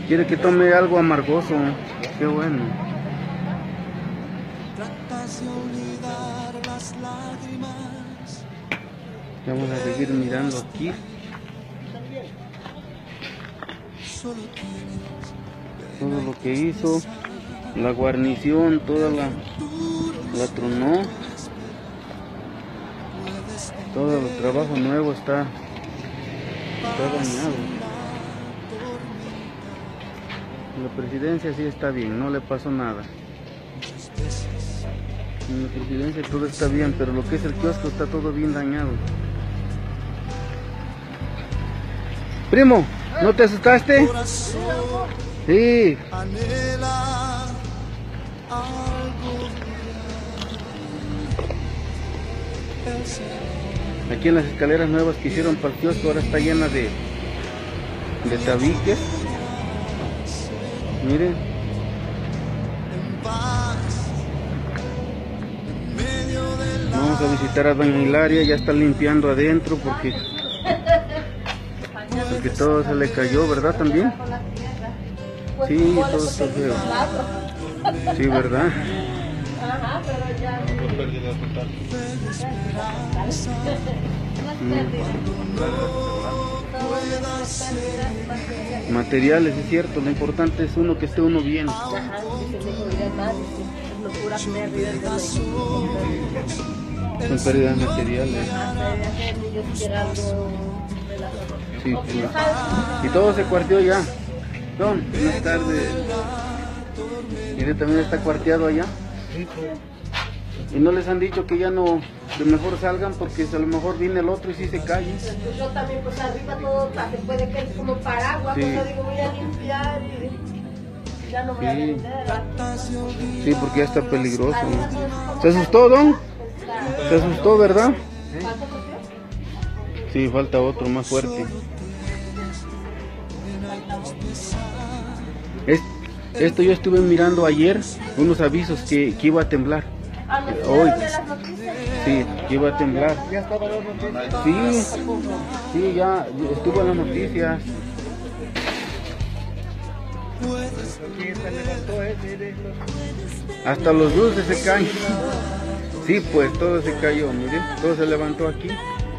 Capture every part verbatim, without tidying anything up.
Quiere que tome algo amargoso. Qué bueno. Vamos a seguir mirando aquí. Todo lo que hizo, la guarnición, toda la, la tronó. Todo el trabajo nuevo está, está dañado. La presidencia sí está bien, no le pasó nada. En la presidencia todo está bien, pero lo que es el kiosco está todo bien dañado. Primo, ¿no te asustaste? Sí. Aquí en las escaleras nuevas que hicieron para el kiosco ahora está llena de, de tabiques. Miren. Vamos a visitar a doña Hilaria, ya está limpiando adentro porque, porque todo se le cayó, ¿verdad? También. Sí, todo está feo. Sí, ¿verdad? Ajá, pero ya no pérdida total. Mm. Materiales, es cierto, lo importante es uno que esté uno bien. Ajá, dice, me dirán más, es locura pérdida de la. Son pérdidas materiales. Sí, sí. Y todo se cuarteó ya. Don, buenas tardes. Mire, también está cuarteado allá. Y no les han dicho que ya no, que mejor salgan porque a lo mejor viene el otro y si se cae. Pues yo también, pues arriba todo se puede que es como paraguas, sí. Pues yo digo voy a limpiar y ya no voy sí. a vender. Sí, porque ya está peligroso, ¿no? ¿Se asustó, don? ¿Se asustó, verdad? Sí, falta otro más fuerte. Es, esto yo estuve mirando ayer unos avisos que, que iba a temblar. Hoy. Sí, que iba a temblar. Sí, sí, ya estuvo en las noticias. Hasta los dulces se caen. Sí, pues todo se cayó, miren, todo se levantó aquí.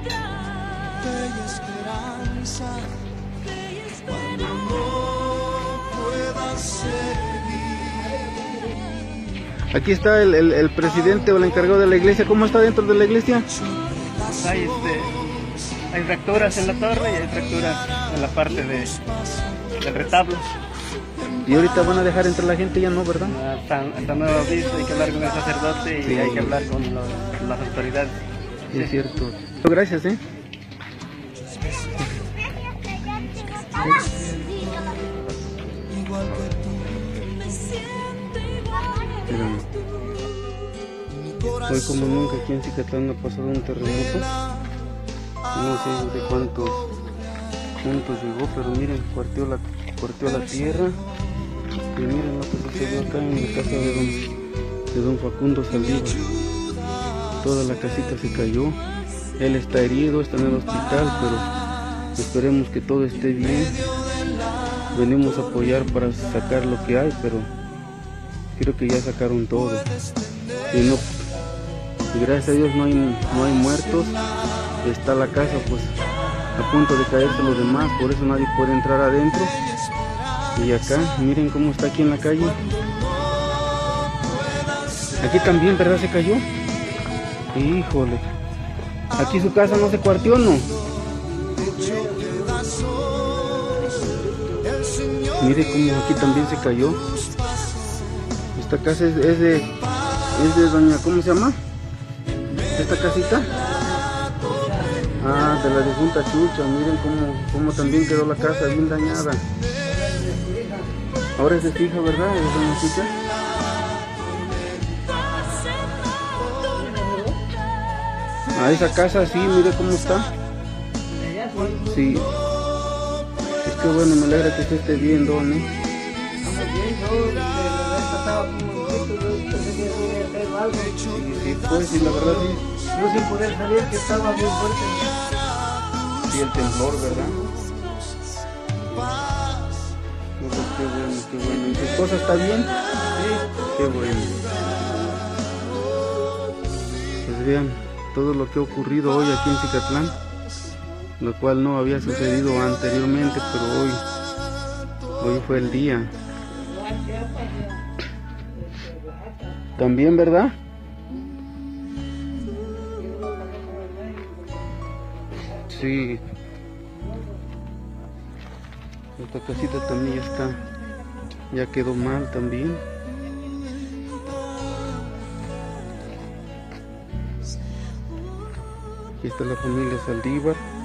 Aquí está el, el, el presidente o el encargado de la iglesia. ¿Cómo está dentro de la iglesia? Hay, este, hay fracturas en la torre y hay fracturas en la parte de, del retablo. Y ahorita van a dejar entrar la gente, ya no, ¿verdad? Hasta, hasta nuevo aviso, hay que hablar con el sacerdote y sí. Hay que hablar con los, las autoridades. Sí, es cierto. Gracias, ¿eh? Miren. Hoy como nunca aquí en Cicatlán ha pasado un terremoto. No sé de cuántos puntos llegó, pero miren, cuarteó la, cuarteó la tierra. Y miren lo que sucedió acá en la casa de don, de don Facundo Saldívar. Toda la casita se cayó. Él está herido, está en el hospital, pero esperemos que todo esté bien. Venimos a apoyar para sacar lo que hay, pero creo que ya sacaron todo. Y no, y gracias a Dios no hay, no hay muertos. Está la casa pues a punto de caerse los demás, por eso nadie puede entrar adentro. Y acá, miren cómo está aquí en la calle. Aquí también, ¿verdad? Se cayó. Híjole. Aquí su casa no se cuarteó, ¿no? Mire cómo aquí también se cayó. Esta casa es, es de es de doña, ¿cómo se llama? Esta casita. Ah, de la difunta Chucha. Miren cómo, cómo también quedó la casa bien dañada. Ahora es de su hija, ¿verdad? ¿Es de doña Chucha? Ah, esa casa sí, mire cómo está. Sí. Es que bueno, me alegra que usted esté bien, don, ¿eh? Sí, sí, pues, sí, la verdad sí. Yo sin poder salir, que estaba bien fuerte. Sí, el temblor, ¿verdad? qué bueno, qué bueno. ¿Y tu esposa está bien? Sí, qué bueno. Pues vean todo lo que ha ocurrido hoy aquí en Cicatlán, lo cual no había sucedido anteriormente, pero hoy, hoy fue el día. También, ¿verdad? Sí. Esta casita también ya está, ya quedó mal también. Aquí está la familia Saldívar.